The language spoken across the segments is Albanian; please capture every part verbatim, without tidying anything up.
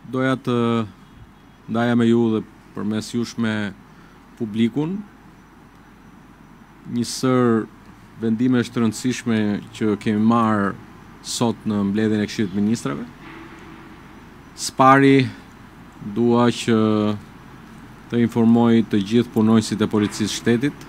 doja të ndaja me ju dhe përmes jush me publikun një sër vendime të rëndësishme që kemi marrë sot në mbledhjen e Këshillit të Ministrave. Spari dua që të informoj të gjithë punonjësit e policisë shtetit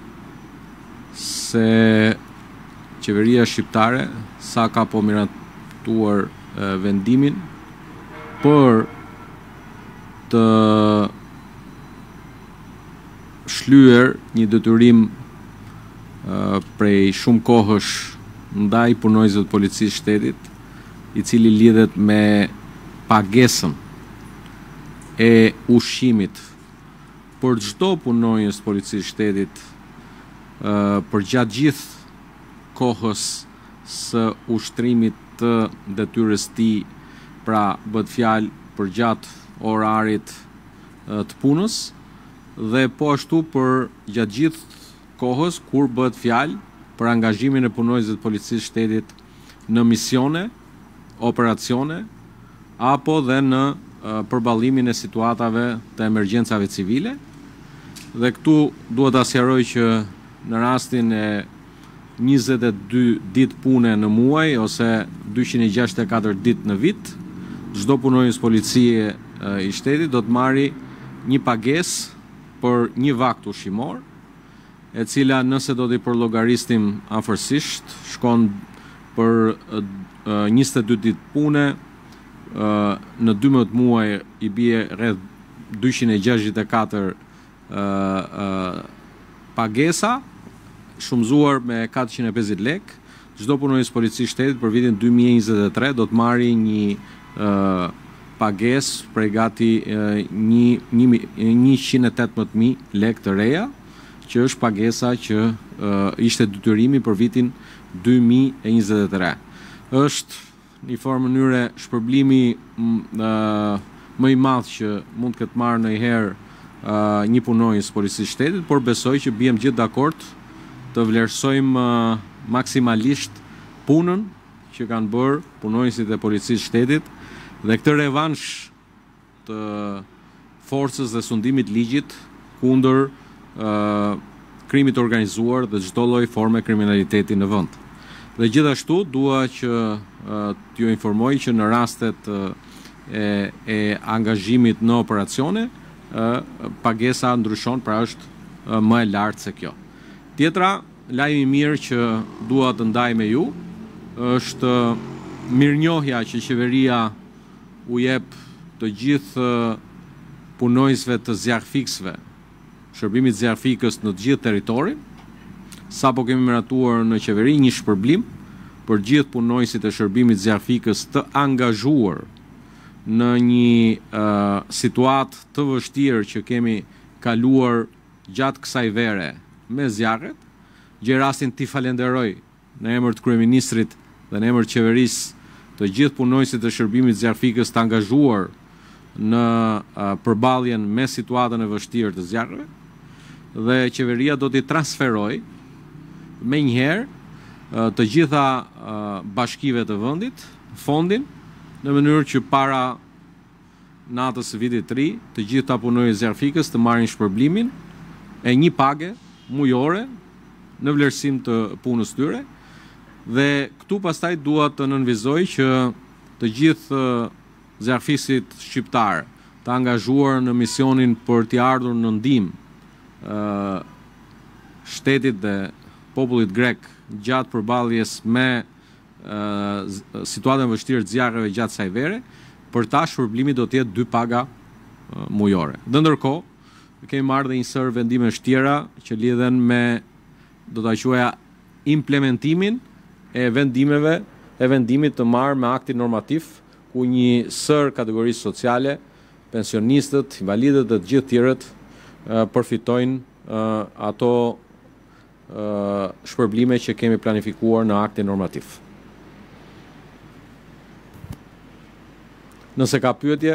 se qeveria shqiptare sa ka po miratuar e, vendimin për të shlyer një detyrim e, prej shumë kohësh ndaj punonjësve të policisë shtetit, i cili lidhet me pagesën e ushqimit për çdo punonjës të policisë shtetit uh, për gjatë gjithë kohës së ushtrimit të detyrës tij, pra bëhet fjalë për gjatë orarit uh, të punës dhe po ashtu për gjatë gjithë kohës kur bëhet fjalë për angazhimin e punonjësve të policisë shtetit në misione, operacione apo dhe në uh, përballimin e situatave të emergjencave civile. Dhe këtu duhet ta sqaroj që në rastin e njëzet e dy ditë pune në muaj ose dyqind e gjashtëdhjetë e katër ditë në vit, çdo punonjës policie uh, i shtetit do të marrë një pagesë për një vakt ushqimor, e cila nëse do t'i përllogaristim afërsisht shkon për uh, njëzet e dy ditë pune, uh, në dymbëdhjetë muaj i bie rreth dyqind e gjashtëdhjetë e katër uh, uh, pagesa, shumëzuar me katërqind e pesëdhjetë lekë. Çdo punonjës policisë shtetit për vitin dy mijë e njëzet e tre do të marrë një uh, pagesë prej gati uh, njëqind e tetëmbëdhjetë mijë lekë të reja, që është pagesa që uh, ishte detyrimi për vitin dy mijë e njëzet e tre. Është një formë mënyre shpërblimi uh, më i madh që mund të ketë marrë ndonjëherë uh, një punonjës policisë shtetit, por besoj që biem gjithë dakord të vlerësojmë uh, maksimalisht punën që kanë bërë punonjësit e policisë shtetit dhe këtë revansh të forcës dhe sundimit ligjit kundër Uh, krimit organizuar dhe çdo lloj forme kriminaliteti në vend. Dhe gjithashtu dua që uh, t'ju informoj që në rastet uh, e, e angazhimit në operacione, uh, pagesa ndryshon, pra është uh, më e lartë se kjo. Tjetra, lajmi i mirë që dua të ndaj me ju është uh, mirënjohja që qeveria u jep të gjithë uh, punonjësve të zjarrfiksve, shërbimit zjarrfikës në të gjithë territorin. Sapo kemi miratuar në qeveri një shpërblim për gjithë punonjësit e shërbimit zjarrfikës të angazhuar në një uh, situatë të vështirë që kemi kaluar gjatë kësaj vere me zjarret. Gjej rastin t'i falenderoj në emër të kryeministrit dhe në emër të qeverisë të gjithë punonjësit e shërbimit zjarrfikës të angazhuar në uh, përballjen me situatën e vështirë të zjarreve. Dhe qeveria do t'i transferoj me njëherë të gjitha bashkive të vendit fondin në mënyrë që para natës së vitit të ri të gjitha punonjësit zjarrfikës të marrin shpërblimin e një page mujore në vlerësim të punës tyre. Dhe këtu pastaj dua të nënvizoj që të gjithë zjarrfikësit shqiptar të angazhuar në misionin për t'i ardhur në ndihmë Uh, shtetit dhe popullit grek gjatë përballjes me uh, situatën vështirë të zjarreve gjatë kësaj vere, për ta shpërblimi do të jetë dy paga uh, mujore. Dhe ndërkohë kemi marrë dhe një sër vendimesh tjera që lidhen me, do ta quaja, implementimin e vendimeve e vendimit të marrë me aktin normativ, ku një sër kategorisë sociale, pensionistët, invalidët dhe të gjithë tjerët Uh, përfitojnë uh, ato uh, shpërblime që kemi planifikuar në aktin normativ. Nëse ka pyetje.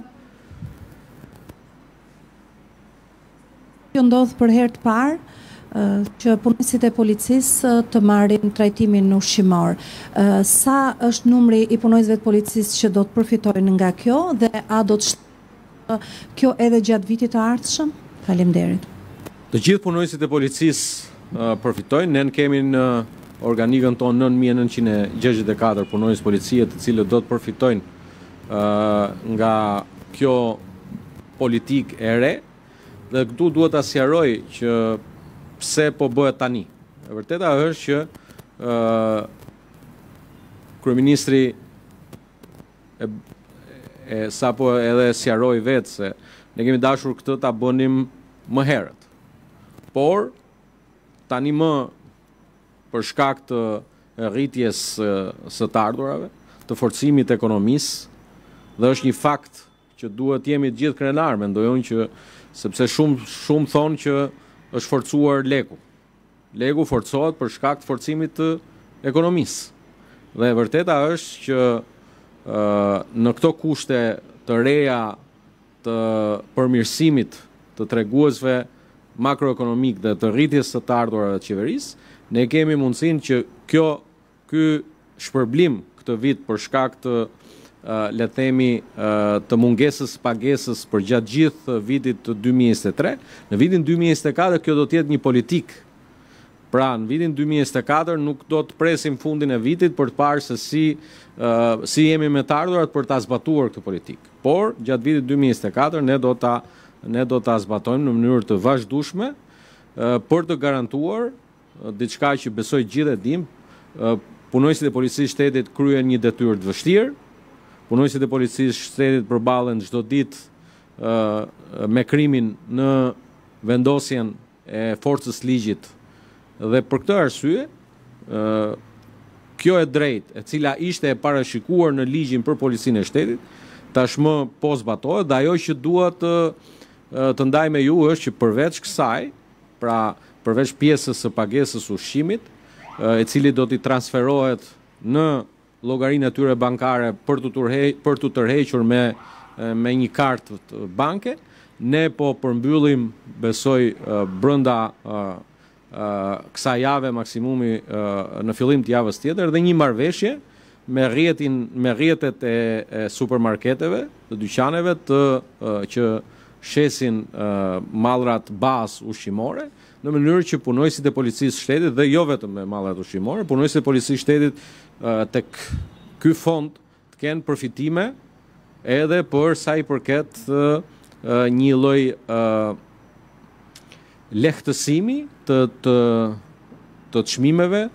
Kjo ndodh për herë të parë që punësit e policisë të marrin trajtimin ushqimor. Sa është numri i punojësve të policisë që do të përfitojnë nga kjo dhe a do të shtë kjo edhe gjatë vitit të ardhshëm? Faleminderit. Të gjithë punojësit e policisë përfitojnë, ne kemi në organikën tonë nëntë mijë nëntëqind e gjashtëdhjetë e katër punojës policie të cilët do të përfitojnë nga kjo politik e re, dhe këtu duhet ta sqaroj që pse po bëhet tani. E vërteta është që uh, kryeministri e, e sapo edhe sqaroi vetë se ne kemi dashur këtë ta bënim më herët. Por tani më për shkak të rritjes së të ardhurave, të forcimit të ekonomisë, dhe është një fakt që duhet jemi të gjithë krenar, mendoj unë që sepse shumë shumë thonë që është forcuar leku. Leku forcohet për shkak të forcimit të ekonomisë. Dhe e vërteta është që uh, në këto kushte të reja të përmirësimit të treguesve makroekonomik dhe të rritjes së të ardhurave të qeverisë, ne kemi mundësinë që kjo ky shpërblim këtë vit për shkak të uh, le të themi uh, të mungesës pagesës për gjatë gjithë vitit të dy mijë e njëzet e tre, në vitin dy mijë e njëzet e katër kjo do të jetë një politikë. Pra në vitin dy mijë e njëzet e katër nuk do të presim fundin e vitit për të parë se si uh, si jemi me të ardhurat për ta zbatuar këtë politikë. Por gjatë vitit dy mijë e njëzet e katër ne do ta ne do ta zbatojmë në mënyrë të vazhdueshme uh, për të garantuar uh, diçka që besoj gjithë e dim, uh, punojësit e policisë shtetit kryen një detyrë të vështirë, punojësit e policisë shtetit përballen çdo ditë uh, me krimin në vendosjen e forcës ligjit dhe për këtë arsye uh, kjo e drejtë e cila ishte e parashikuar në ligjin për policinë e shtetit tashmë po zbatohet dhe ajo që duhet të uh, të ndaj me ju është që përveç kësaj, pra përveç pjesës së pagesës ushqimit, e cili do t'i transferohet në llogarinë e tyre bankare për të tërhequr për të tërhequr me me një kartë banke, ne po përmbyllim, besoj, brenda kësaj jave maksimumi në fillim të javës tjetër dhe një marrëveshje me rrjetin me rrjetet e, e supermarketeve, të dyqaneve të që shesin uh, mallrat bazë ushqimore, në mënyrë që punojësit e policisë shtetit dhe jo vetëm me mallrat ushqimore, punojësit e policisë shtetit uh, tek ky fond të kenë përfitime edhe për sa i përket uh, uh, një lloj uh, lehtësimi të të të çmimeve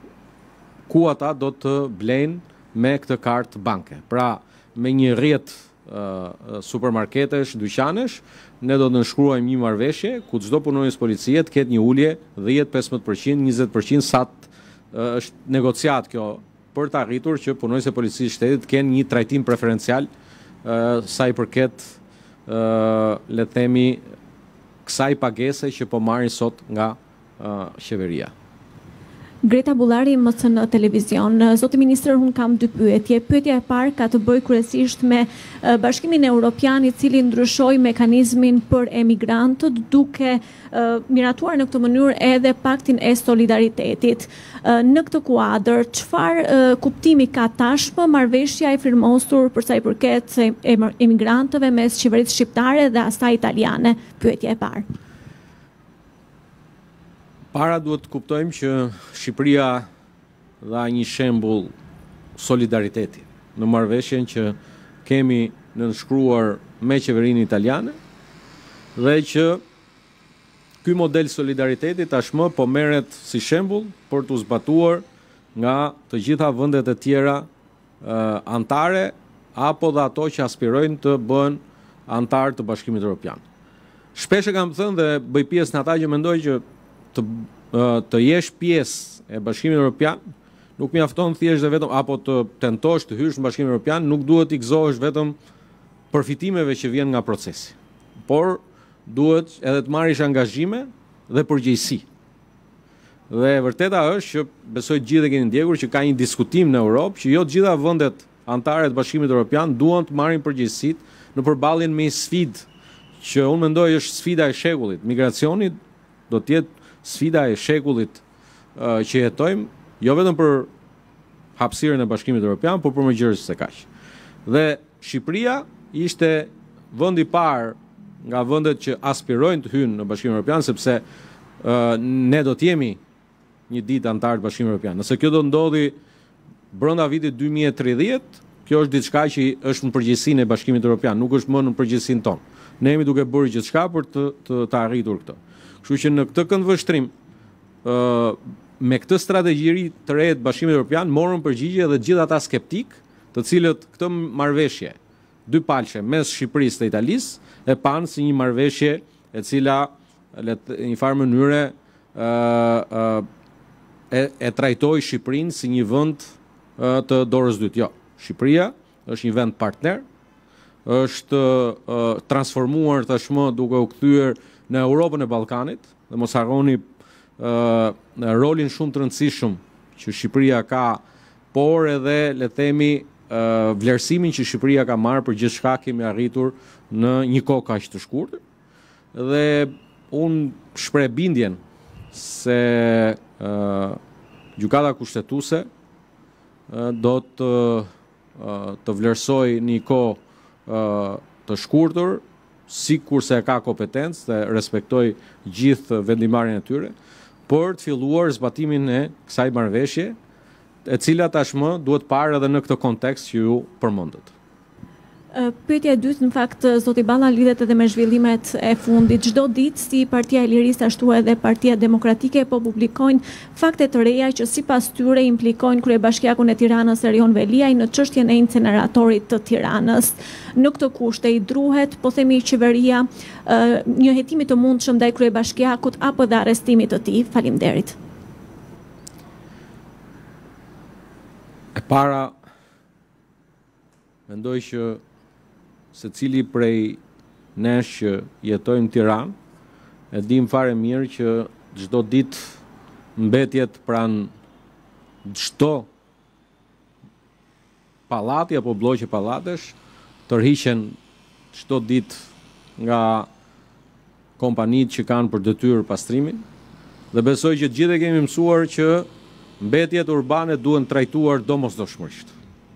ku ata do të blejnë me këtë kartë banke. Pra, me një rrjet Uh, supermarketesh, dyqanesh, ne do të nënshkruajmë një marrëveshje ku çdo punonjës policie të ketë një ulje dhjetë pesëmbëdhjetë përqind, njëzet përqind sa uh, është negociat kjo për të arritur që punonjësit e policisë shtetit të kenë një trajtim preferencial uh, sa i përket uh, le të themi kësaj pagese që po marrin sot nga uh, qeveria. Greta Bullari, M C N Televizion. Zoti ministër, unë kam dy pyetje. Pyetja e parë ka të bëjë kryesisht me Bashkimin Evropian, i cili ndryshoi mekanizmin për emigrantët duke uh, miratuar në këtë mënyrë edhe paktin e solidaritetit. Uh, në këtë kuadër, çfarë uh, kuptimi ka tashmë marrëveshja e firmosur për sa i përket emigrantëve mes qeverisë shqiptare dhe asaj italiane? Pyetja e parë. Para duhet të kuptojmë që Shqipëria dha një shembull solidariteti në marrëveshjen që kemi nënshkruar me qeverinë italiane dhe që ky model solidariteti tashmë po merret si shembull për të zbatuar nga të gjitha vendet e tjera uh, antare apo dhe ato që aspirojnë të bëhen antar të Bashkimit Evropian. Shpesh e kam thënë dhe bëj pjesë në ata që mendoj që të të jesh pjesë e Bashkimit Evropian, nuk mjafton thjesht dhe vetëm apo të tentosh të hysh në Bashkimin Evropian, nuk duhet të gëzohesh vetëm përfitimeve që vjen nga procesi. Por duhet edhe të marrësh angazhime dhe përgjegjësi. Dhe e vërteta është që besoj gjithë e keni ndjekur që ka një diskutim në Europë që jo të gjitha vendet antare të Bashkimit Evropian duan të marrin përgjegjësitë në përballjen me një sfidë që unë mendoj është sfida e shekullit. Migracioni do të jetë sfida e shekullit uh, që jetojmë, jo vetëm për hapësirën e Bashkimit Evropian, por për më gjërës se kaq. Dhe Shqipëria ishte vendi i parë nga vendet që aspirojnë të hynë në Bashkimin Evropian, sepse uh, ne do të jemi një ditë antar të Bashkimit Evropian. Nëse kjo do ndodhi brenda vitit dy mijë e tridhjetë, kjo është diçka që është në përgjegjësinë e Bashkimit Evropian, nuk është më në përgjegjësinë tonë. Ne jemi duke bërë gjithçka për të të, të arritur këtë. Kështu që në këtë këndvështrim, ë uh, me këtë strategji të re të Bashkimit Evropian morën përgjigje edhe gjithë ata skeptik, të cilët këtë marrëveshje dy palçe mes Shqipërisë dhe Italisë e panë si një marrëveshje e cila në një farë mënyre ë ë e, e trajtoi Shqipërinë si një vend uh, të dorës dytë. Jo, Shqipëria është një vend partner, është uh, transformuar tashmë duke u kthyer në Europën e Ballkanit, dhe mos harroni uh, rolin shumë të rëndësishëm që Shqipëria ka, por edhe le të themi uh, vlerësimin që Shqipëria ka marrë për gjithçka kemi arritur në një kohë kaq të shkurtër. Dhe unë shpreh bindjen se uh, gjykata kushtetuese uh, do të uh, të vlerësoj një kohë uh, të shkurtër, sikur se ka kompetencë dhe respektoj gjithë vendimarrjen e tyre, për të filluar zbatimin e kësaj marrëveshje, e cila tashmë duhet parë edhe në këtë kontekst që ju përmendët. Pyetja e dytë, në fakt, zoti Balla, lidhet edhe me zhvillimet e fundit. Çdo ditë si Partia e Lirisë ashtu edhe Partia Demokratike po publikojnë fakte të reja që sipas tyre implikojnë kryebashkiakun e Tiranës Erion Veliaj në çështjen e inceneratorit të Tiranës. Në këtë kushte i druhet, po themi, qeveria një hetimi të mundshëm ndaj kryebashkiakut apo dhe arrestimit të tij. Faleminderit. E para, mendoj që secili prej nesh që jetojmë në Tiranë, e dim fare mirë që çdo ditë mbetjet pranë çdo pallati apo blloqe pallatesh tërhiqen çdo ditë nga kompanitë që kanë për detyrë pastrimin, dhe besoj që gjithë e kemi mësuar që mbetjet urbane duhen trajtuar domosdoshmërisht.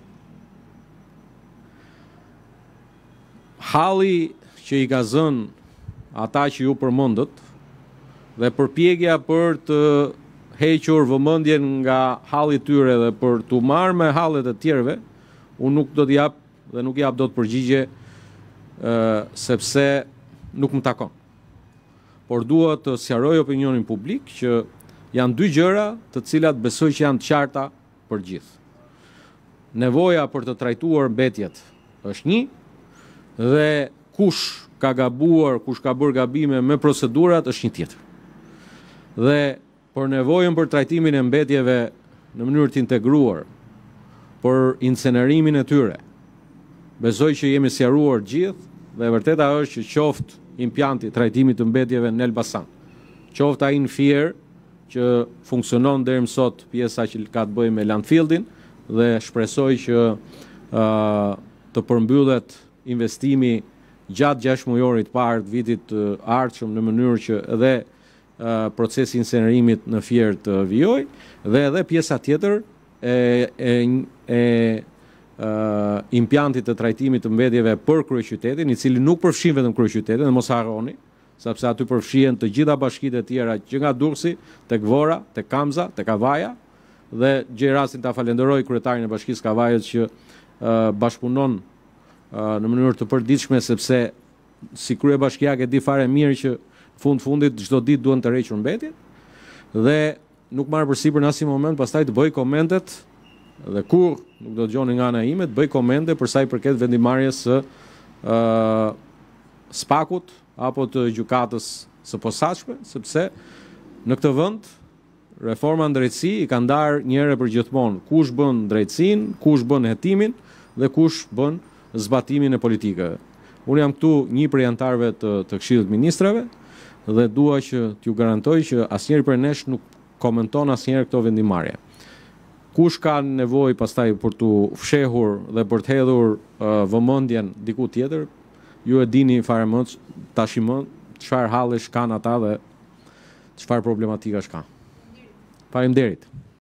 Halli që i ka zënë ata që ju përmendët dhe përpjekja për të hequr vëmendjen nga halli i tyre dhe për t'u marrë me hallet e tjerëve, unë nuk do t'i jap dhe nuk jap dot përgjigje uh, sepse nuk më takon. Por dua të sqaroj opinionin publik që janë dy gjëra të cilat besoj që janë të qarta për gjithë. Nevoja për të trajtuar mbetjet është një, dhe kush ka gabuar, kush ka bërë gabime me procedurat është një tjetër. Dhe për nevojën për trajtimin e mbetjeve në mënyrë të integruar, për incenerimin e tyre, besoj që jemi sqaruar gjithë, dhe e vërteta është që qoftë impjanti trajtimit të mbetjeve në Elbasan, qoftë ai në Fier, që funksionon deri më sot pjesa që ka të bëjë me landfillin, dhe shpresoj që uh, të përmbyllet investimi gjatë gjashtë mujorit parë të vitit të ardhshëm në mënyrë që edhe uh, procesi incenerimit në Fier të vijojë, dhe edhe pjesa tjetër e, e, e uh, impjantit të trajtimit të mbetjeve për kryeqytetin, i cili nuk përfshin vetëm kryeqytetin, dhe mos harroni, sepse aty përfshihen të gjitha bashkitë e tjera që nga Durrësi, tek Vora, tek Kamza, tek Kavaja, dhe gjej rastin ta falenderoj kryetarin e bashkisë Kavajës që uh, bashkëpunon uh, në mënyrë të përditshme, sepse si kryebashkiak e di fare mirë që fund fundit çdo ditë duhen të rrequr mbetjet, dhe nuk marr përsipër në asnjë moment pastaj të bëj komentet, dhe kur nuk do dëgjoni nga ana ime të bëj komente për sa i përket vendimarrjes së uh, Spakut apo të gjykatës së posaçme, sepse në këtë vend reforma në drejtësi i ka ndarë një herë për gjithmonë kush bën drejtësinë, kush bën hetimin dhe kush bën zbatimin e politikave. Unë jam këtu një prej anëtarëve të, të Këshillit të Ministrave dhe dua që t'ju garantoj që asnjëri prej nesh nuk komenton asnjëherë këto vendimarrje. Kush ka nevojë pastaj për t'u fshehur dhe për të hedhur uh, vëmendjen diku tjetër, ju e dini fare më tashmë çfarë hallesh kanë ata, dhe çfarë problematikash ka. Faleminderit.